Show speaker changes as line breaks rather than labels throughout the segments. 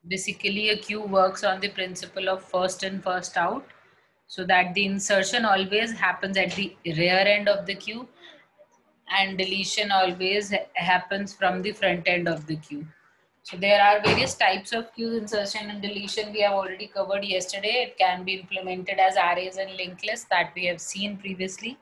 Basically, a queue works on the principle of first in, first out, so that the insertion always happens at the rear end of the queue and deletion always happens from the front end of the queue. So there are various types of queues, insertion and deletion we have already covered yesterday. It can be implemented as arrays and linked lists that we have seen previously.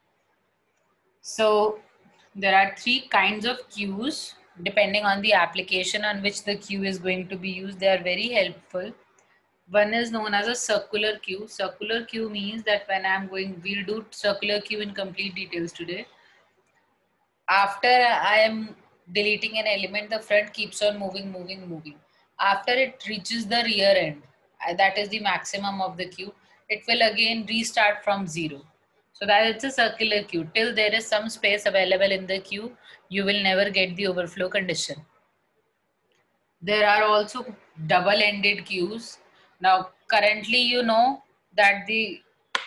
So there are three kinds of queues depending on the application on which the queue is going to be used. They are very helpful. One is known as a circular queue. Circular queue means that when we'll do circular queue in complete details today. After I am deleting an element, the front keeps on moving. After it reaches the rear end, that is the maximum of the queue, it will again restart from zero. So that it's a circular queue. Till there is some space available in the queue, you will never get the overflow condition. There are also double-ended queues. Now, currently, you know that the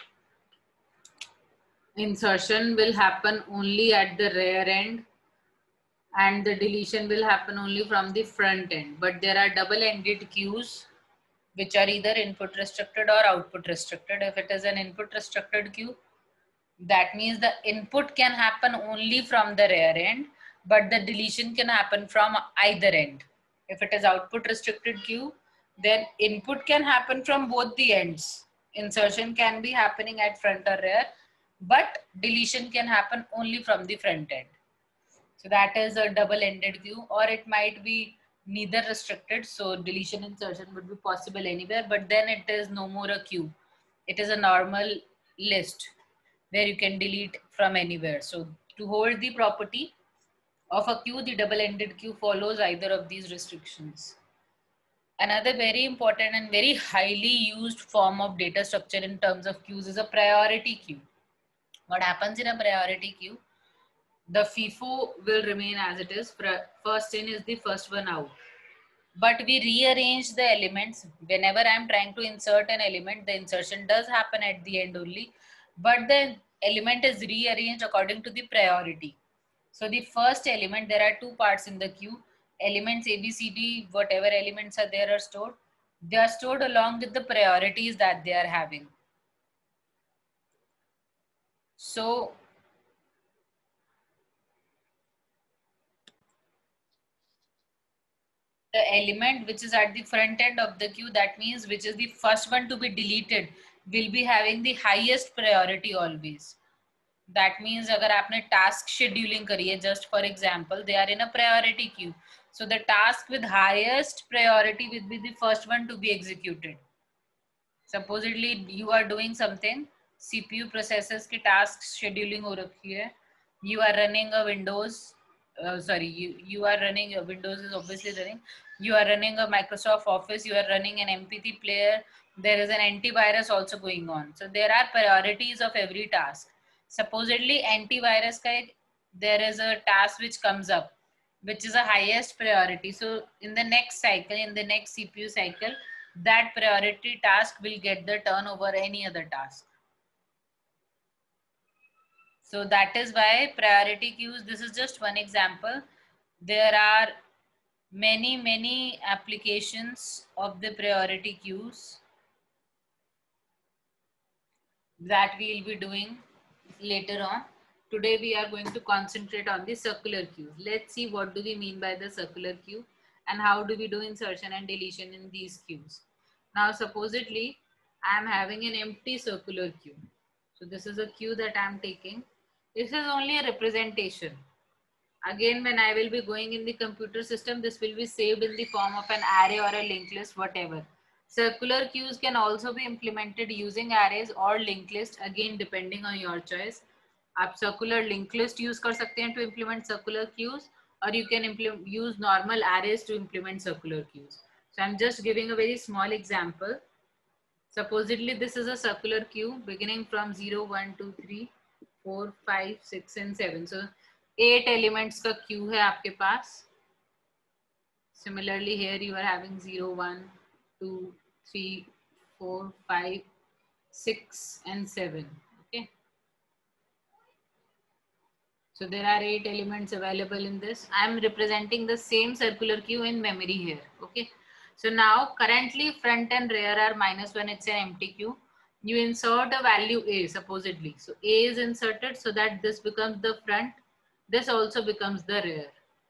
insertion will happen only at the rear end and the deletion will happen only from the front end. But there are double-ended queues which are either input restricted or output restricted. If it is an input restricted queue, that means the input can happen only from the rear end, but the deletion can happen from either end. If it is output restricted queue, then input can happen from both the ends. Insertion can be happening at front or rear, but deletion can happen only from the front end. So that is a double-ended queue, or it might be neither restricted. So deletion insertion would be possible anywhere, but then it is no more a queue. It is a normal list where you can delete from anywhere. So to hold the property of a queue, the double-ended queue follows either of these restrictions. Another very important and very highly used form of data structure in terms of queues is a priority queue. What happens in a priority queue? The FIFO will remain as it is. First in is the first one out. But we rearrange the elements. Whenever I'm trying to insert an element, the insertion does happen at the end only. But the element is rearranged according to the priority. So the first element, there are two parts in the queue. Elements A, B, C, D, whatever elements are there are stored. They are stored along with the priorities that they are having. So the element which is at the front end of the queue, that means which is the first one to be deleted, will be having the highest priority always. That means agar aapne task scheduling kari hai, just for example, they are in a priority queue. So the task with highest priority will be the first one to be executed. Supposedly you are doing something, CPU processes की task scheduling हो रखी है, you are running a Windows, you are running a Windows is obviously running, you are running a Microsoft Office, you are running an MP3 player, there is an antivirus also going on. So there are priorities of every task. Supposedly antivirus ka there is a task which comes up, which is a highest priority. So in the next cycle, in the next CPU cycle, that priority task will get the turn over any other task. So that is why priority queues, this is just one example. There are many applications of the priority queues that we will be doing later on. Today we are going to concentrate on the circular queues. Let's see what do we mean by the circular queue and how do we do insertion and deletion in these queues. Now supposedly I am having an empty circular queue. So this is a queue that I am taking. This is only a representation. Again, when I will be going in the computer system, this will be saved in the form of an array or a linked list, whatever. Circular queues can also be implemented using arrays or linked list, again depending on your choice. आप circular linked list use कर सकते हैं to implement circular queues, or you can use normal arrays to implement circular queues. So I'm just giving a very small example. Supposedly this is a circular queue beginning from 0, 1, 2, 3, 4, 5, 6 and 7. So 8 elements का queue है आपके पास. Similarly here you are having 0, 1, 2, 3, 4, 5, 6 and 7. Okay. So there are 8 elements available in this. I am representing the same circular queue in memory here. Okay. So now currently front and rear are -1, it's an empty queue. You insert a value A supposedly. So A is inserted so that this becomes the front. This also becomes the rear.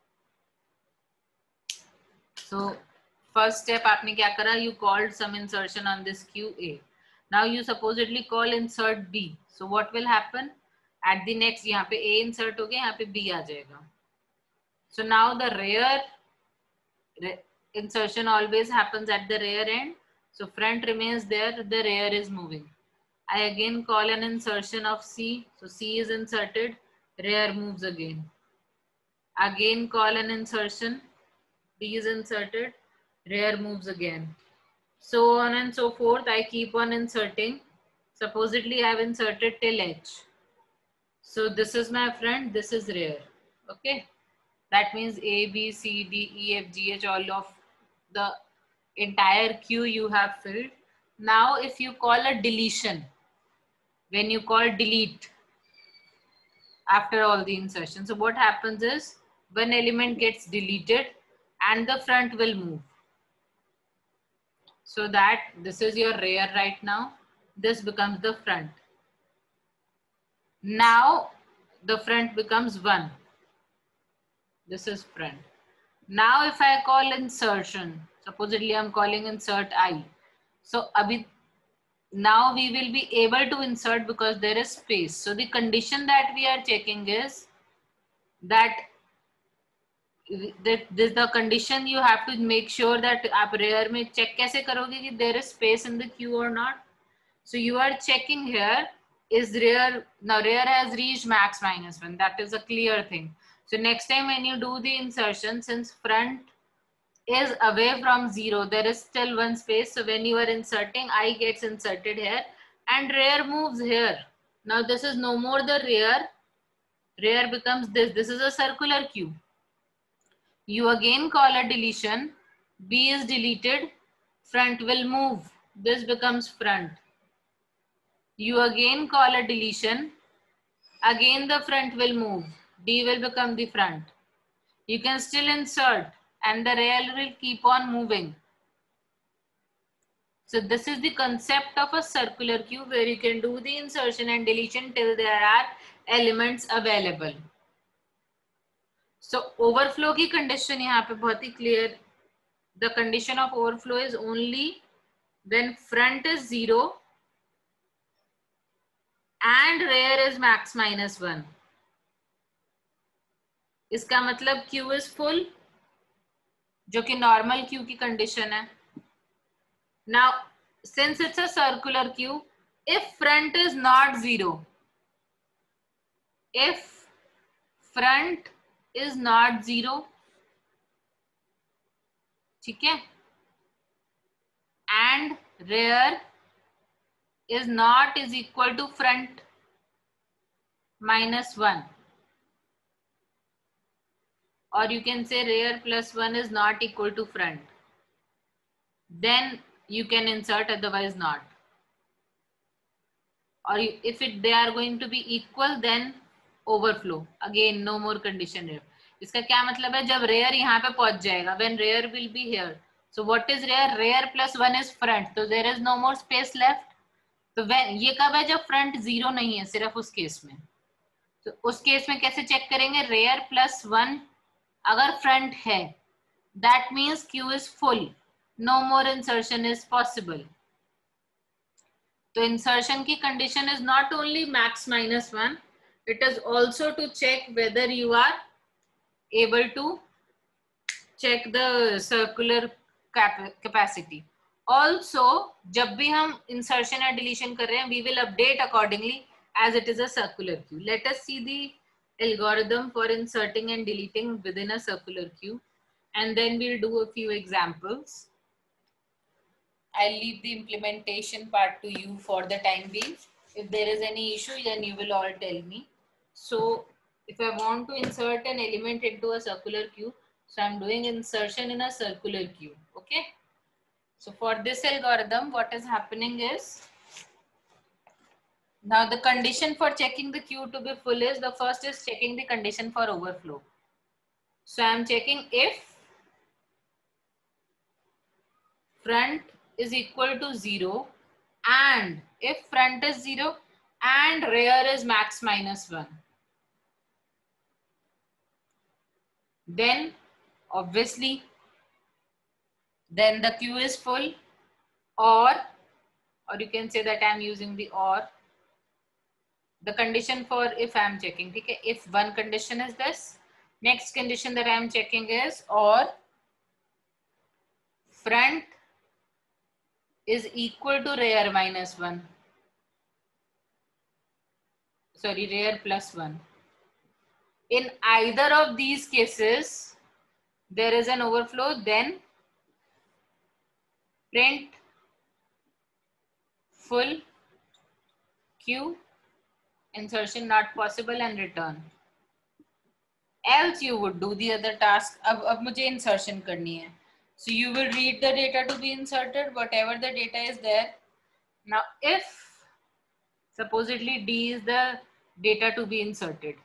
So first step आपने क्या करा? You called some insertion on this queue A. Now you supposedly call insert B. So what will happen? At the next यहाँ पे A insert हो गया, यहाँ पे B आ जाएगा. So now the rear insertion always happens at the rear end. So front remains there, the rear is moving. I again call an insertion of C. So C is inserted, rear moves again. Again call an insertion, D is inserted, rear moves again. So on and so forth, I keep on inserting. Supposedly I have inserted till H. So this is my front, this is rear. Okay. That means A, B, C, D, E, F, G, H, all of the entire queue you have filled. Now if you call a deletion, when you call delete after all the insertion, so what happens is one element gets deleted and the front will move. So that this is your rear right now. This becomes the front. Now the front becomes 1. This is front. Now if I call insertion, supposedly I'm calling insert I. So now we will be able to insert because there is space. So the condition that we are checking is that the condition you have to make sure that आप rear में check कैसे करोगे कि there is space in the queue or not. So you are checking here is rear, now rear has reached max -1. That is a clear thing. So next time when you do the insertion, since front is away from 0, there is still one space. So when you are inserting, I gets inserted here and rear moves here. Now this is no more the rear. Rear becomes this. This is a circular queue. You again call a deletion. B is deleted. Front will move. This becomes front. You again call a deletion. Again the front will move. D will become the front. You can still insert and the rear will keep on moving. So this is the concept of a circular queue where you can do the insertion and deletion till there are elements available. So overflow की condition यहाँ पे बहुत ही clear. The condition of overflow is only when front is 0 and rear is max -1. इसका मतलब queue is full, जो कि normal queue की condition है. Now, since it's a circular queue, if front is not 0, if front is not 0, ठीक है, and rear is not is equal to front -1, or you can say rear +1 is not equal to front, then you can insert, otherwise not. Or if they are going to be equal, then overflow. Again, no more condition here. इसका क्या मतलब है? जब rear यहाँ पे पहुंच जाएगा, when rear will be here. So what is rear? Rear +1 is front. So there is no more space left. तो ये कब है? जब front 0 नहीं है, सिर्फ उस केस में. तो उस केस में कैसे चेक करेंगे? rear +1 अगर front है, that means queue is full. No more insertion is possible. So insertion की condition is not only max -1, it is also to check whether you are able to check the circular capacity. Also, जब भी हम insertion या deletion कर रहे हैं, we will update accordingly as it is a circular queue. Let us see the algorithm for inserting and deleting within a circular queue, and then we'll do a few examples. I'll leave the implementation part to you for the time being. If there is any issue, then you will all tell me. So if I want to insert an element into a circular queue, so I'm doing insertion in a circular queue. Okay. So for this algorithm, what is happening is, now the condition for checking the queue to be full is, the first is checking the condition for overflow. So I'm checking if front is equal to 0, and if front is 0 and rear is max minus 1, then obviously then the queue is full, or you can say that I'm using the or. The condition for if I'm checking, okay, if one condition is this, next condition that I'm checking is or front is equal to rear minus 1. Sorry, rear plus 1. In either of these cases, there is an overflow, then print full queue, insertion not possible, and return. Else you would do the other task. अब मुझे insertion करनी है. So you will read the data to be inserted, whatever the data is there. Now if supposedly D is the data to be inserted,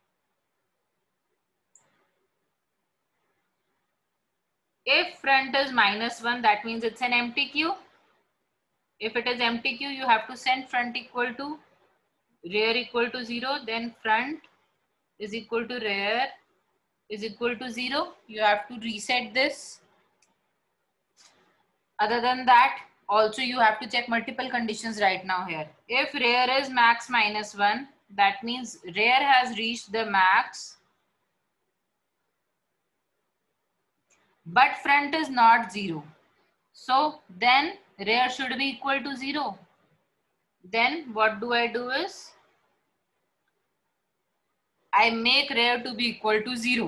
if front is minus 1, that means it's an empty queue. If it is empty queue, you have to send front equal to rear equal to 0, then front is equal to rear is equal to 0. You have to reset this. Other than that, also you have to check multiple conditions right now here. If rear is max minus 1, that means rear has reached the max, but front is not 0. So then rear should be equal to 0. Then what do I do is, I make rear to be equal to 0.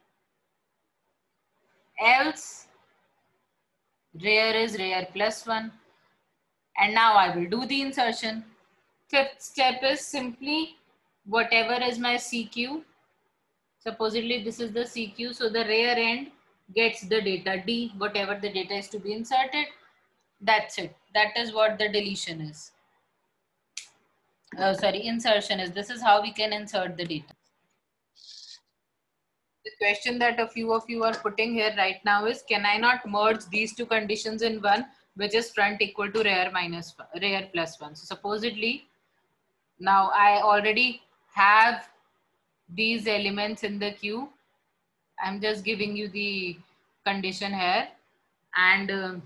Else rear is rear plus 1. And now I will do the insertion. Fifth step is simply whatever is my CQ. Supposedly this is the CQ. So the rear end gets the data D, whatever the data is to be inserted. That's it. That is what the deletion is. Insertion is. This is how we can insert the data. The question that a few of you are putting here right now is, can I not merge these two conditions in one, which is front equal to rear plus 1? So supposedly, now I already have these elements in the queue. I'm just giving you the condition here, and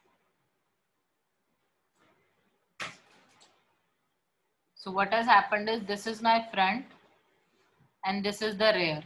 so what has happened is, this is my front and this is the rear.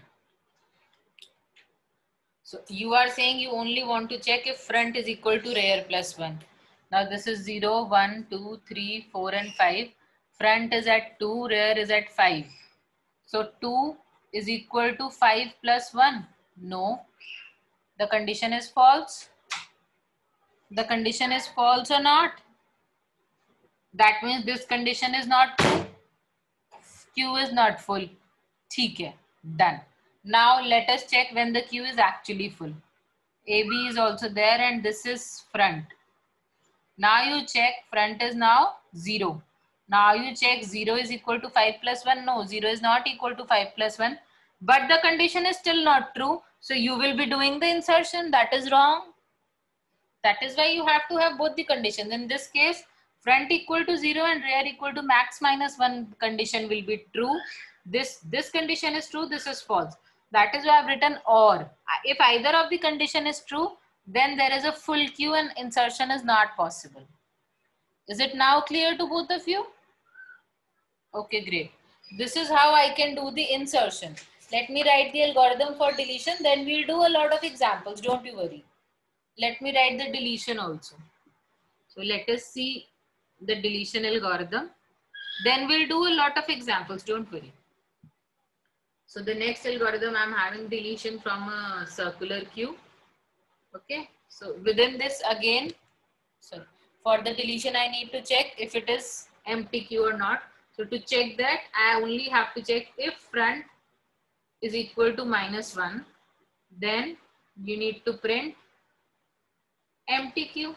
So you are saying you only want to check if front is equal to rear plus 1. Now this is 0, 1, 2, 3, 4 and 5. Front is at 2, rear is at 5. So 2 is equal to 5 plus 1. No, the condition is false. The condition is false or not? That means this condition is not true. Q is not full. ठीक है, done. Now let us check when the queue is actually full. AB is also there and this is front. Now you check front is now 0. Now you check 0 is equal to 5 plus 1. No, 0 is not equal to 5 plus 1. But the condition is still not true. So you will be doing the insertion. That is wrong. That is why you have to have both the conditions. In this case, front equal to 0 and rear equal to max minus 1 condition will be true. This condition is true, this is false. That is why I've written or. If either of the condition is true, then there is a full queue and insertion is not possible. Is it now clear to both of you? Okay, great. This is how I can do the insertion. Let me write the algorithm for deletion, then we'll do a lot of examples, don't you worry. Let me write the deletion also. So let us see the deletion algorithm. Then we'll do a lot of examples, don't worry. So the next algorithm, I'm having deletion from a circular queue. Okay, so within this again, so for the deletion, I need to check if it is empty queue or not. So to check that, I only have to check if front is equal to -1, then you need to print empty queue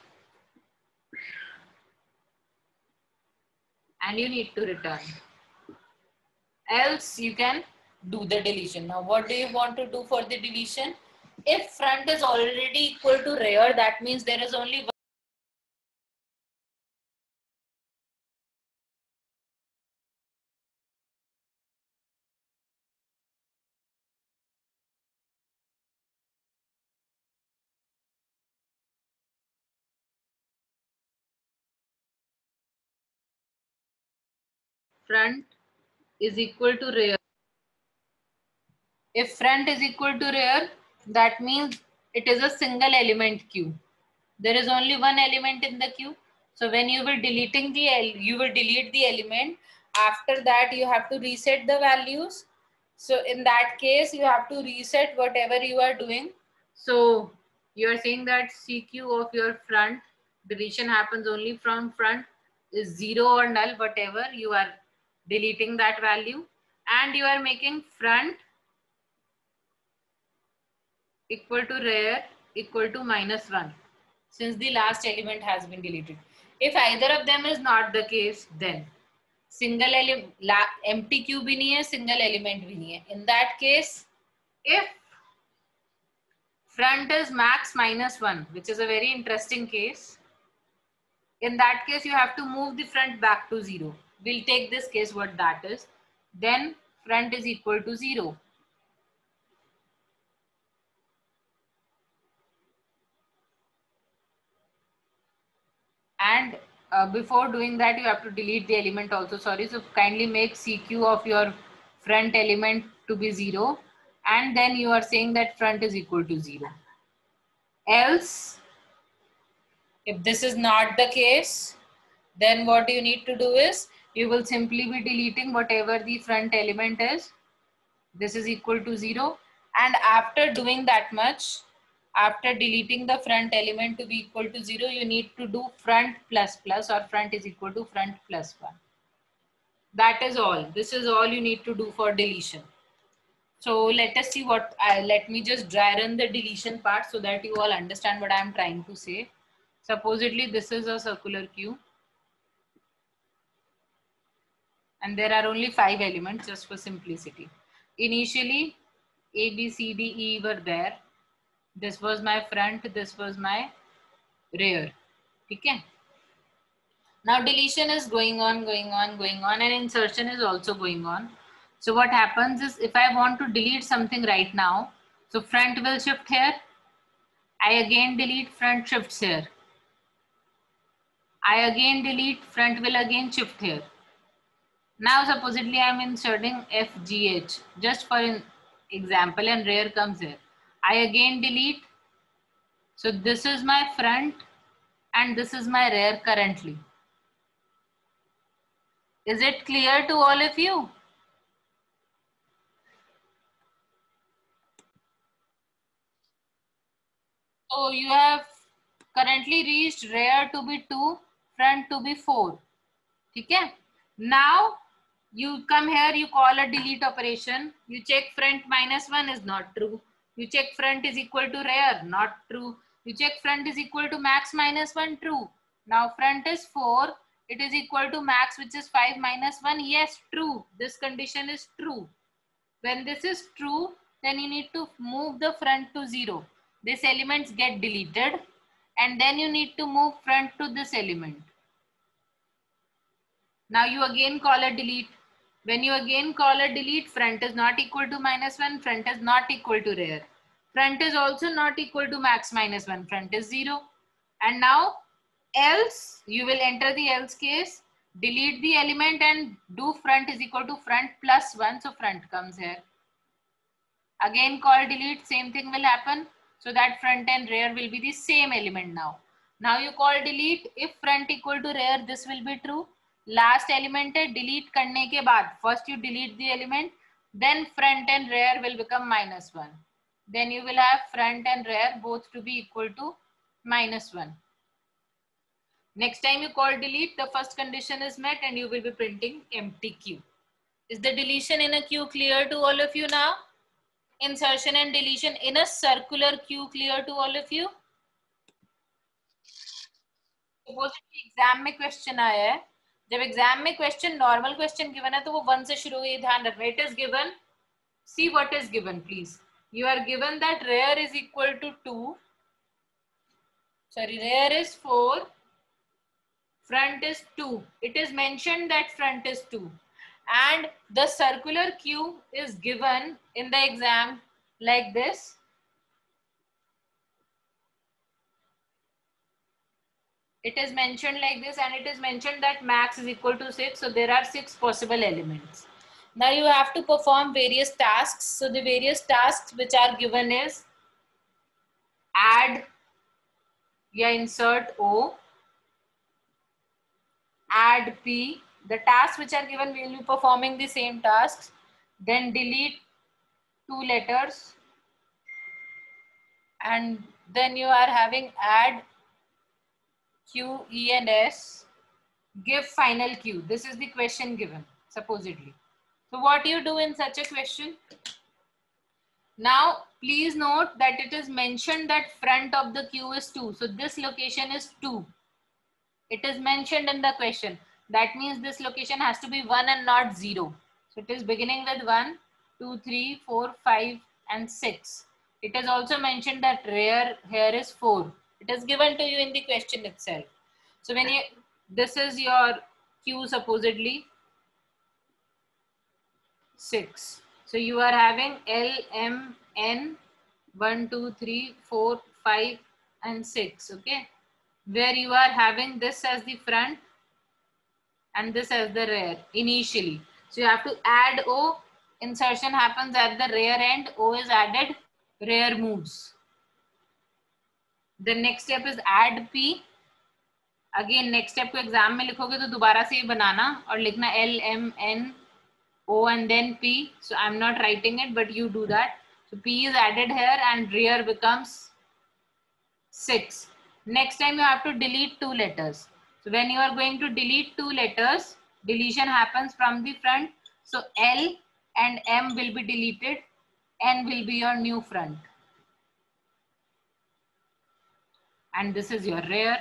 and you need to return. Else you can do the deletion. Now what do you want to do for the deletion? If front is already equal to rear, that means there is only front is equal to rear. If front is equal to rear, that means it is a single element queue. There is only one element in the queue. So when you will deleting the you will delete the element. After that, you have to reset the values. So in that case, you have to reset whatever you are doing. So you are saying that CQ of your front deletion happens only from front is 0 or null, whatever you are deleting that value, and you are making front equal to rear equal to -1 since the last element has been deleted. If either of them is not the case, then single element empty queue भी नहीं है, single element भी नहीं है. In that case, if front is max -1, which is a very interesting case, in that case you have to move the front back to 0. We'll take this case what that is. Then front is equal to 0. And before doing that, you have to delete the element also. Sorry, so kindly make CQ of your front element to be 0. And then you are saying that front is equal to 0. Else, if this is not the case, then what you need to do is you will simply be deleting whatever the front element is. This is equal to 0. And after doing that much, after deleting the front element to be equal to 0, you need to do front plus plus, or front is equal to front plus 1. That is all. This is all you need to do for deletion. So let us see what, let me just dry run the deletion part so that you all understand what I am trying to say. Supposedly this is a circular queue. And there are only 5 elements just for simplicity. Initially, A, B, C, D, E were there. This was my front, this was my rear. Okay. Now deletion is going on, and insertion is also going on. So what happens is if I want to delete something right now, so front will shift here. I again delete, front shifts here. I again delete, front will again shift here. Now supposedly I am inserting FGH just for an example, and rear comes here. I again delete. So this is my front and this is my rear currently. Is it clear to all of you? So you have currently reached rear to be 2, front to be 4. Okay? Now you come here, you call a delete operation. You check front -1 is not true. You check front is equal to rear, not true. You check front is equal to max -1, true. Now front is 4, it is equal to max, which is 5 - 1. Yes, true. This condition is true. When this is true, then you need to move the front to 0. These elements get deleted, and then you need to move front to this element. Now you again call a delete. When you again call a delete, front is not equal to -1, front is not equal to rear. Front is also not equal to max -1, front is 0. And now else, you will enter the else case, delete the element and do front is equal to front plus 1, so front comes here. Again call delete, same thing will happen, so that front and rear will be the same element now. Now you call delete, if front equal to rear, this will be true. Last element है, delete करने के बाद, first you delete the element, then front and rear will become -1. Then you will have front and rear both to be equal to -1. Next time you call delete, the first condition is met and you will be printing empty queue. Is the deletion in a queue clear to all of you now? Insertion and deletion in a circular queue clear to all of you? Supposedly exam में question आया है, जब exam में question normal question given है तो वो 1 से शुरू, ये ध्यान रखना. It is given, see what is given please. You are given that rear is equal to 2, sorry, rear is 4, front is 2. It is mentioned that front is 2, and the circular queue is given in the exam like this. It is mentioned like this, and it is mentioned that max is equal to 6. So there are 6 possible elements. Now you have to perform various tasks. So the various tasks which are given is add या insert O, add P. The tasks which are given, we will be performing the same tasks. Then delete 2 letters. And then you are having add Q, E and S. Give final Q. This is the question given, supposedly. So what do you do in such a question? Now, please note that it is mentioned that front of the Q is 2. So this location is 2. It is mentioned in the question. That means this location has to be 1 and not 0. So it is beginning with 1, 2, 3, 4, 5 and 6. It is also mentioned that rear here is 4. It is given to you in the question itself. So when you, this is your Q supposedly 6. So you are having L, M, N, 1, 2, 3, 4, 5 and 6. Okay. Where you are having this as the front and this as the rear initially. So you have to add O. Insertion happens at the rear end. O is added. Rear moves. The next step is add P. Again next step को exam में लिखोगे तो दोबारा से ये बनाना और लिखना L, M, N, O and then P. So I'm not writing it, but you do that. So P is added here and rear becomes 6. Next time you have to delete 2 letters. So when you are going to delete 2 letters, deletion happens from the front. So L and M will be deleted. N will be your new front. And this is your rear.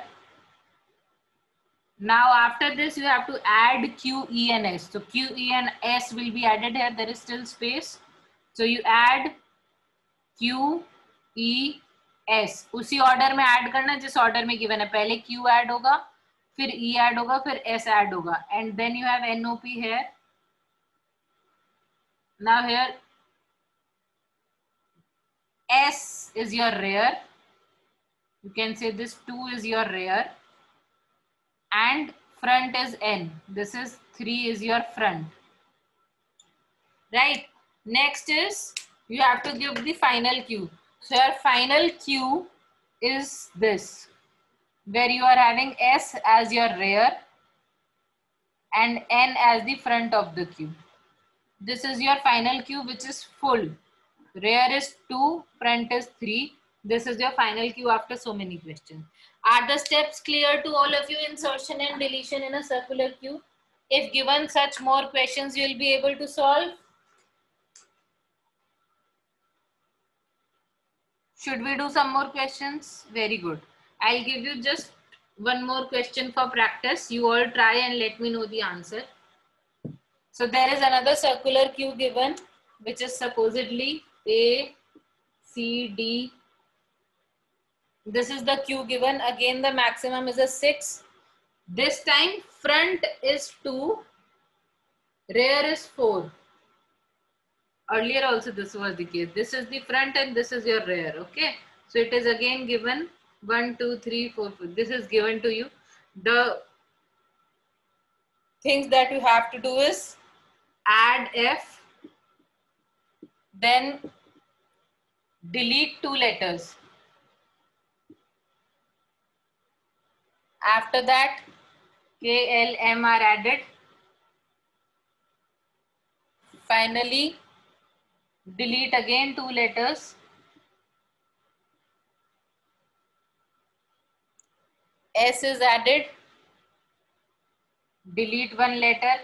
Now after this, you have to add Q, E and S. So Q, E and S will be added here. There is still space. So you add Q, E, S. उसी order में add करना जिस order में given है. पहले Q add होगा, फिर E add होगा, फिर S ऐड होगा. And then you have NOP here. Now here S is your rear. You can say this 2 is your rear. And front is N. This is 3 is your front. Right. Next is you have to give the final Q. So your final Q is this, where you are having S as your rear and N as the front of the Q. This is your final Q, which is full. Rear is 2, front is 3. This is your final Q after so many questions. Are the steps clear to all of you? Insertion and deletion in a circular Q. If given such more questions, you will be able to solve. Should we do some more questions? Very good. I'll give you just one more question for practice. You all try and let me know the answer. So there is another circular Q given, which is supposedly A, C, D. This is the Q given. Again, the maximum is a 6. This time front is 2, rear is 4. Earlier also this was the case. This is the front and this is your rear. Okay. So it is again given 1, 2, 3, 4, 4. This is given to you. The things that you have to do is add F, then delete 2 letters. After that, K, L, M are added. Finally, delete again 2 letters. S is added. Delete 1 letter.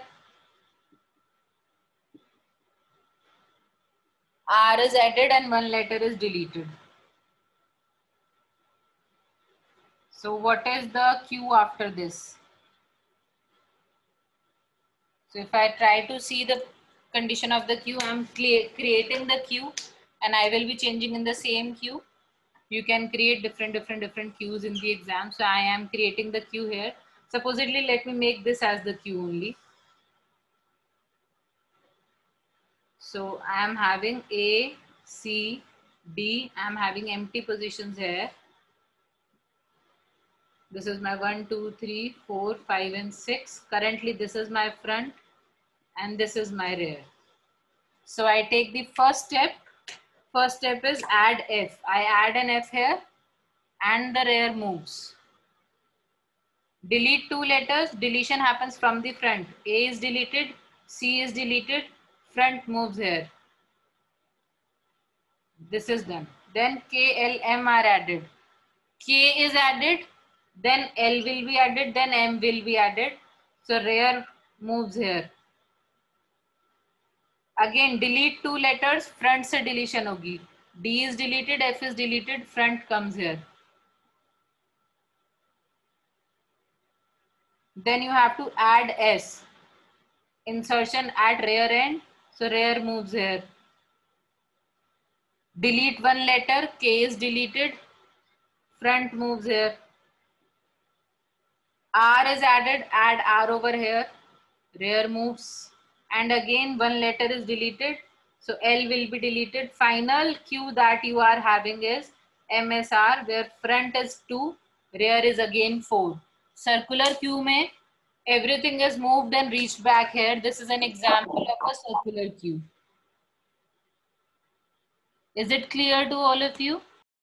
R is added and 1 letter is deleted. So what is the Q after this? So if I try to see the condition of the Q, I am creating the Q and I will be changing in the same Q. You can create different Qs in the exam. So I am creating the Q here. Supposedly, let me make this as the Q only. So I am having A, C, D. I am having empty positions here. This is my 1, 2, 3, 4, 5 and 6. Currently this is my front and this is my rear. So I take the first step. First step is add F. I add an F here and the rear moves. Delete 2 letters. Deletion happens from the front. A is deleted, C is deleted, front moves here. This is done. Then K, L, M are added. K is added, then L will be added, then M will be added. So rear moves here. Again delete 2 letters, front से deletion होगी. D is deleted, F is deleted, front comes here. Then you have to add S. Insertion at rear end, so rear moves here. Delete 1 letter, K is deleted, front moves here. R is added, add R over here, rear moves. And again 1 letter is deleted, so L will be deleted. Final Q that you are having is MSR, where front is 2, rear is again 4. Circular Q mein everything is moved and reached back here. This is an example of a circular Q. Is it clear to all of you?